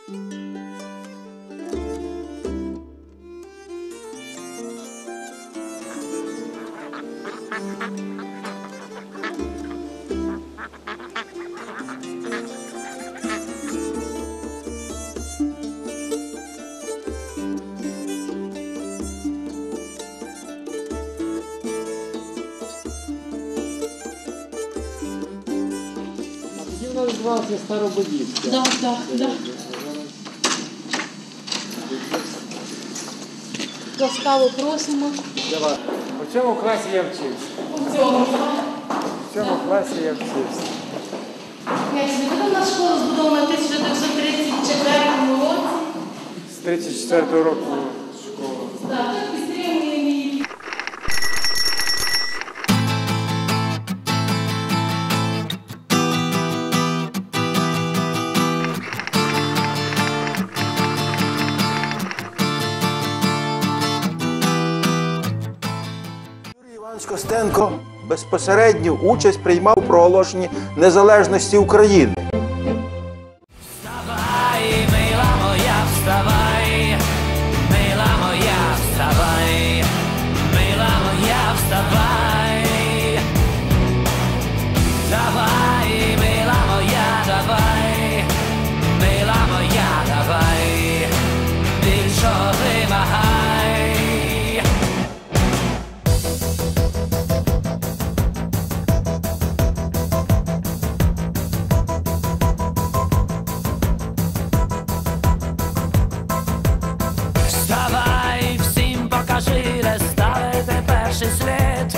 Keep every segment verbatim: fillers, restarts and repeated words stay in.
Вона називалася Старободівська. Так, так, так. Ласкаво просимо. У цьому класі я вчився. У цьому. В цьому класі я вчився. Коли в нас школа збудована в тисяча дев'ятсот тридцять четвертому році. З тридцять четвертого року школа. Так, підтримуємо її. Юрій Іванович Костенко безпосередню участь приймав у проголошенні незалежності України. Вставай, мила моя, вставай, мила моя, вставай, мила моя, вставай, давай, мила моя, давай, мила моя, давай, більше вимагай. Вставай, всім покажи, де ставити перший слід.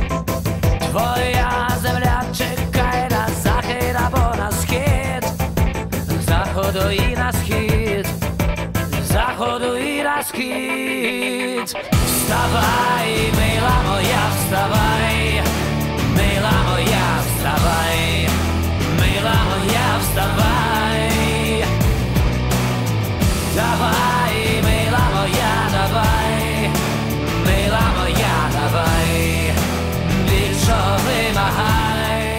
Твоя земля чекає на захід або на схід, з заходу і на схід, з заходу і на схід. Вставай, мила моя, вставай, мила моя, вставай, мила моя, вставай, давай, мила моя, давай, мила моя, давай, більше вимагай.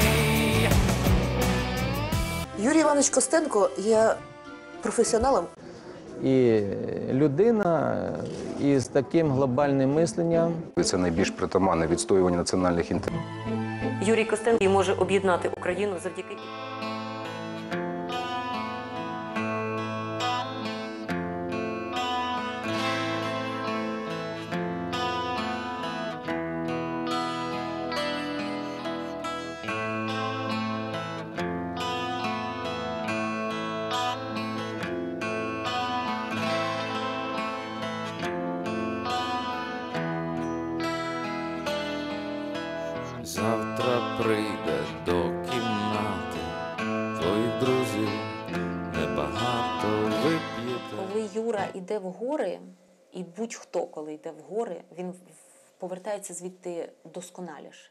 Юрій Іванович Костенко є професіоналом. І людина із таким глобальним мисленням. Це найбільш притаманне відстоювання національних інтересів. Юрій Костенко може об'єднати Україну завдяки. Завтра прийде до кімнати твоїх друзів, небагато вип'єте. Коли Юра йде в гори, і будь-хто, коли йде в гори, він повертається звідти досконалішим.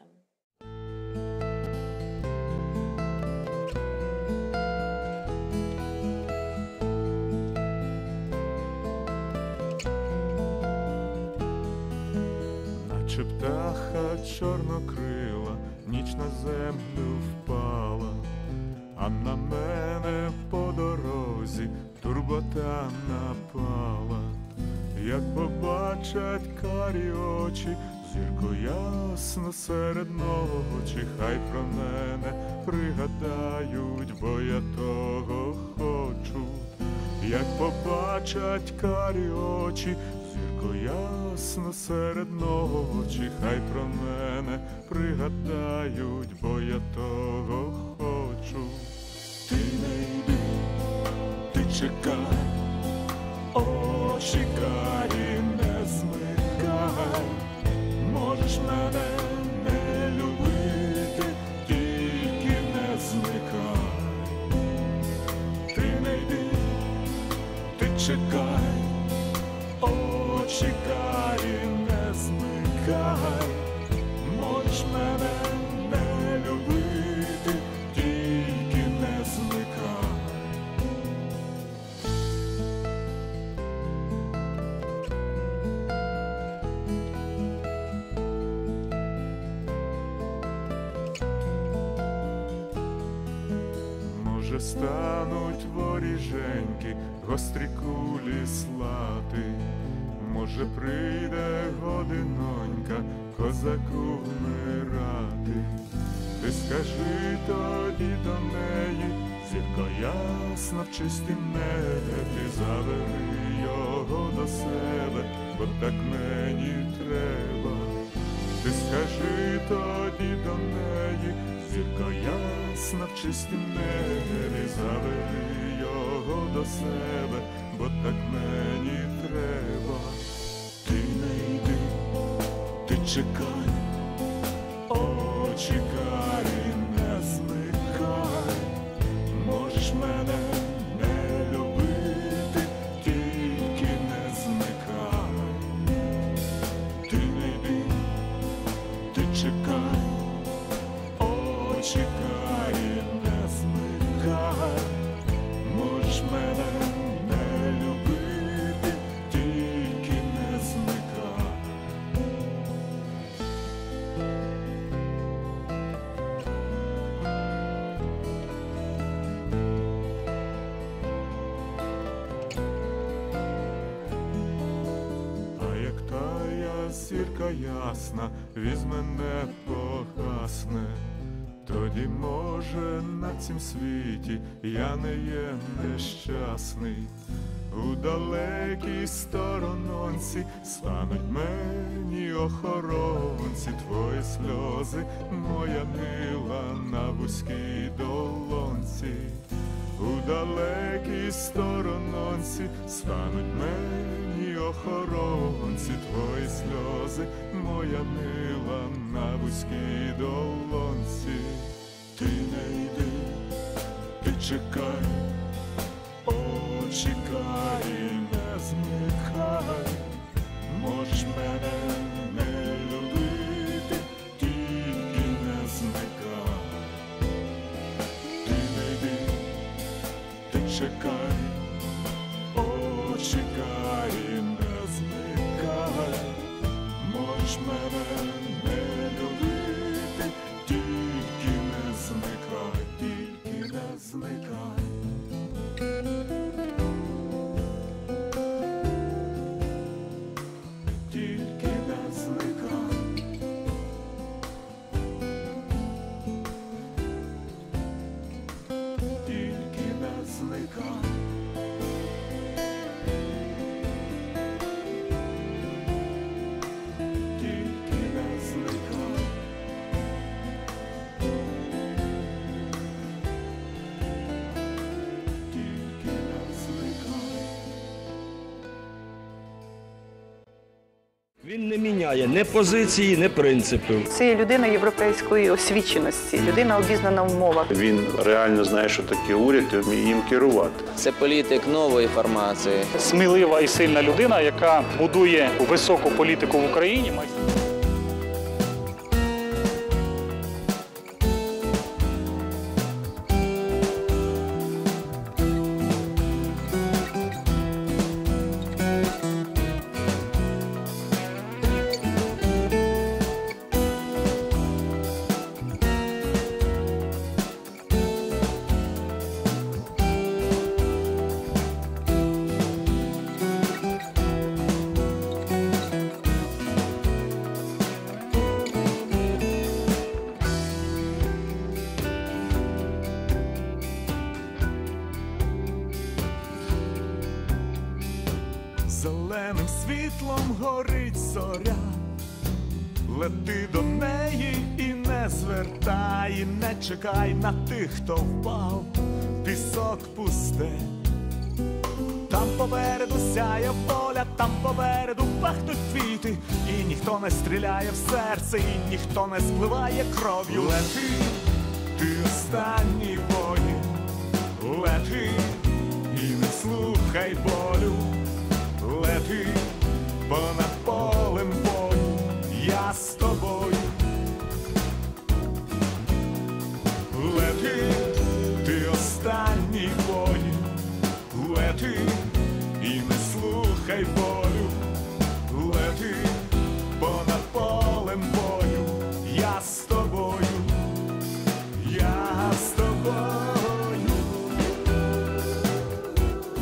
Наче птаха чорнокрила, ніч на землю впала, а на мене по дорозі турбота напала. Як побачать карі очі, зірку ясно серед ночі, хай про мене пригадають, бо я того хочу. Як побачать карі очі, зірку ясно серед ночі, хай про мене пригадають, бо я того хочу. Ти не йди, ти чекай, очі карі не змикай. Можеш мене не любити, тільки не зникай. Ти не йди, ти чекай, очі карі не змикай. Можеш мене не любити, тільки не зникай. Може стануть воріженьки маленькі, гострі кулі слати. Може, прийде годинонька козаку вмирати. Ти скажи тоді до неї, зірко ясна в чистім небі, забери його до себе, бо так мені треба. Ти скажи тоді до неї, зірко ясна в чистім небі, забери його до себе, бо так мені треба. Ти не йди, ти чекай, о, чекай, не зникай. Можеш мене не любити, тільки не зникай. Ти не йди, ти чекай, о, чекай, не зникай. Можеш мене не любити, тільки не зникай. А як тая зірка ясна візьме не погасне, тоді, може, на цім світі я не є нещасний. У далекій сторононці стануть мені охоронці, твої сльози, моя мила, на вузькій долонці. У далекій сторононці стануть мені охоронці, твої сльози, моя мила, на вузькій долонці. Ти не йди, ти чекай, о, чекай, не зникай. Можеш мене не любити, тільки не зникай. Ти не йди, ти чекай, о, чекай, не зникай. Можеш мене не любити, тільки не зникай, тільки не зникай. Тільки не зникай. Тільки не зникай. Тільки не зникай. Тільки не зникай. Він не міняє ні позиції, ні принципів. Це є людина європейської освіченості, людина обізнана в мовах. Він реально знає, що таке уряд, і вміє їм керувати. Це політик нової формації. Смілива і сильна людина, яка будує високу політику в Україні. Зеленим світлом горить зоря, лети до неї і не звертай, і не чекай на тих, хто впав, пісок пусте. Там попереду сяє поля, там попереду пахнуть квіти, і ніхто не стріляє в серце, і ніхто не спливає кров'ю. Лети, ти останній воїн, лети і не слухай болю. Лети понад полем бою, я з тобою. Лети, ти останній воїн, лети і не слухай болю. Лети понад полем бою, я з тобою, я з тобою.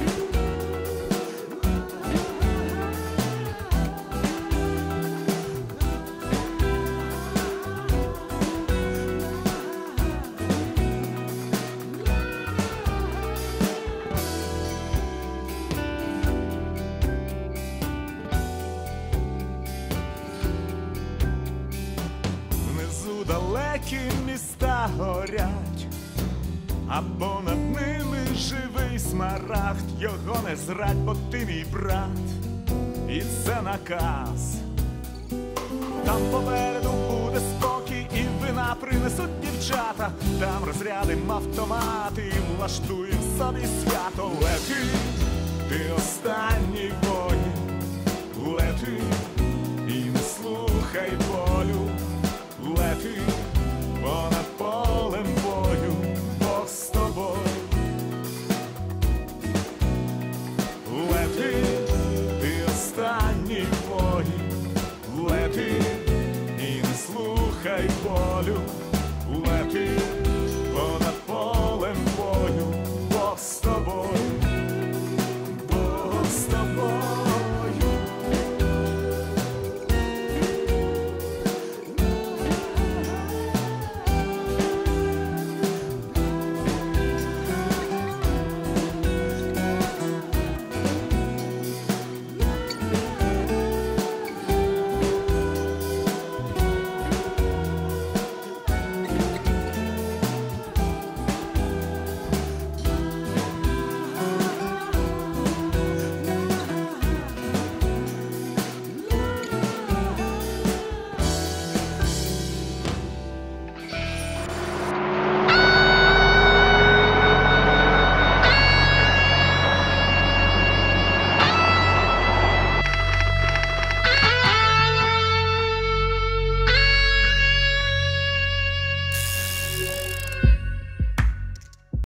далекі міста горять, а понад ними живий смарагд. Його не зрадь, бо ти мій брат, і це наказ. Там попереду буде спокій, і вина принесуть дівчата. Там розрядим автомати і влаштуєм собі свято. Лети, ти останній воїн, лети і не слухай болю. Лети понад полем бою, Бог з тобою. Лети, ти останній воїн, лети і не слухай болю.